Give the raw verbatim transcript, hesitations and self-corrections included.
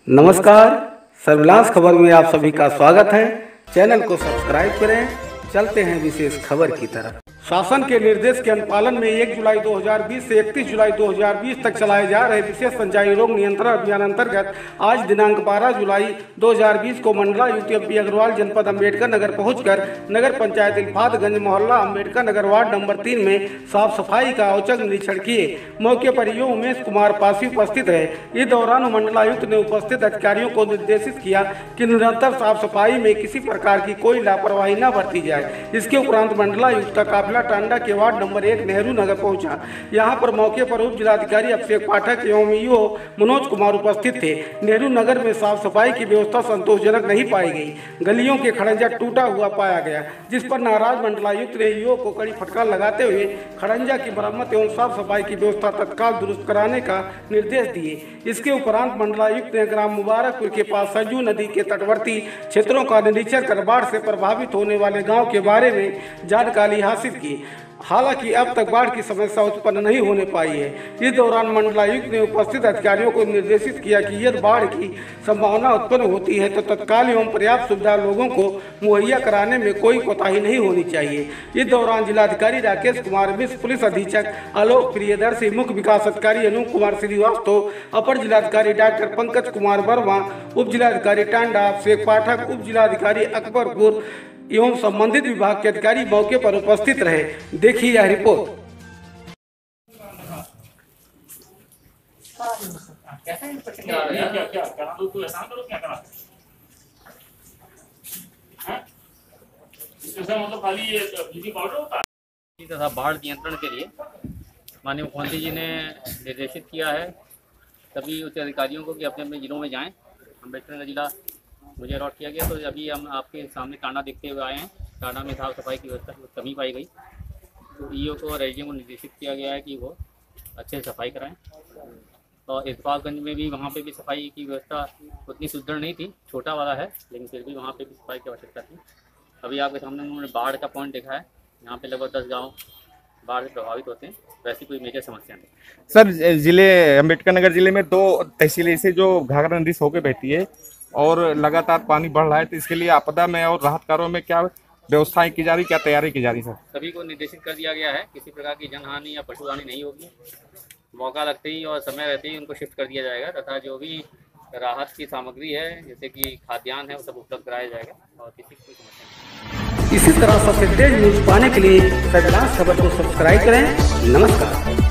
नमस्कार, सर्विलांस खबर में आप सभी का स्वागत है। चैनल को सब्सक्राइब करें। चलते हैं विशेष खबर की तरफ। शासन के निर्देश के अनुपालन में एक जुलाई दो हज़ार बीस से इकतीस जुलाई दो हज़ार बीस तक चलाए जा रहे विशेष संचारी रोग नियंत्रण अभियान अंतर्गत आज दिनांक बारह जुलाई दो हज़ार बीस को मंडलायुक्त एम पी अग्रवाल जनपद अम्बेडकर नगर पहुंचकर नगर पंचायत इल्फातगंज मोहल्ला अम्बेडकर नगर वार्ड नंबर तीन में साफ सफाई का औचक निरीक्षण किए। मौके पर यूँ उमेश कुमार पासी उपस्थित है। इस दौरान मंडलायुक्त ने उपस्थित अधिकारियों को निर्देशित किया कि निरंतर साफ सफाई में किसी प्रकार की कोई लापरवाही न बरती जाए। इसके उपरांत मंडलायुक्त का काफिला टांडा के वार्ड नंबर एक नेहरू नगर पहुंचा। यहां पर मौके पर उप जिलाधिकारी अभिषेक पाठक एवं ईओ मनोज कुमार उपस्थित थे। नेहरू नगर में साफ सफाई की व्यवस्था संतोषजनक नहीं पाई गई। गलियों के खड़ंजा टूटा हुआ पाया गया, जिस पर नाराज मंडलायुक्त ने ईओ को कड़ी फटकार लगाते हुए खड़ंजा की मरम्मत एवं साफ सफाई की व्यवस्था तत्काल दुरुस्त कराने का निर्देश दिए। इसके उपरांत मंडलायुक्त ने ग्राम मुबारकपुर के पास सरजू नदी के तटवर्ती क्षेत्रों का निरीक्षण कर बाढ़ से प्रभावित होने वाले गाँव के बारे में जानकारी हासिल की। हालांकि अब तक बाढ़ की समस्या उत्पन्न नहीं होने पाई है। इस दौरान मंडलायुक्त ने उपस्थित अधिकारियों को निर्देशित किया कि यदि बाढ़ की संभावना उत्पन्न होती है तो तत्काल एवं पर्याप्त सुविधा लोगों को मुहैया कराने में कोई कोताही नहीं होनी चाहिए। इस दौरान जिलाधिकारी राकेश कुमार मिश्र, पुलिस अधीक्षक आलोक प्रियदर्शी, मुख्य विकास अधिकारी अनूप कुमार श्रीवास्तव, अपर जिलाधिकारी डॉक्टर पंकज कुमार वर्मा, उप जिलाधिकारी टांडा अभिषेक पाठक, उप जिलाधिकारी अकबरपुर एवं संबंधित विभाग के अधिकारी मौके पर उपस्थित रहे। देखिए यह रिपोर्ट। तथा बाढ़ नियंत्रण के लिए माननीय मुख्यमंत्री जी ने निर्देशित किया है सभी उच्च अधिकारियों को कि अपने अपने जिलों में जाएं। अम्बेडकर का जिला मुझे अलॉट किया गया, तो अभी हम आपके सामने टांडा देखते हुए आए हैं। टांडा में साफ सफाई की व्यवस्था कमी पाई गई, तो ईओ को और एसडीएम को निर्देशित किया गया है कि वो अच्छे से सफाई कराएं। और इल्फातगंज में भी वहाँ पे भी सफाई की व्यवस्था उतनी सुदृढ़ नहीं थी, छोटा वाला है, लेकिन फिर भी वहाँ पे भी सफाई की आवश्यकता थी। अभी आपके सामने उन्होंने बाढ़ का पॉइंट देखा है। यहाँ पे लगभग दस गाँव बाढ़ से प्रभावित होते हैं। वैसी कोई मेजर समस्या नहीं। सर, जिले अम्बेडकर नगर जिले में दो तहसीलें से जो घाघरा नदी होकर बहती है और लगातार पानी बढ़ रहा है, तो इसके लिए आपदा में और राहत कार्यों में क्या व्यवस्थाएं की जा रही, क्या तैयारी की जा रही? सर, सभी को निर्देशित कर दिया गया है किसी प्रकार की जनहानि या पशुहानि नहीं होगी। मौका लगते ही और समय रहते ही उनको शिफ्ट कर दिया जाएगा तथा जो भी राहत की सामग्री है जैसे कि खाद्यान्न है वो सब उपलब्ध कराया जाएगा और किसी की समस्या नहीं। इसी तरह सबसे तेज न्यूज पाने के लिए सर्विलांस खबर को सब्सक्राइब करें। नमस्कार।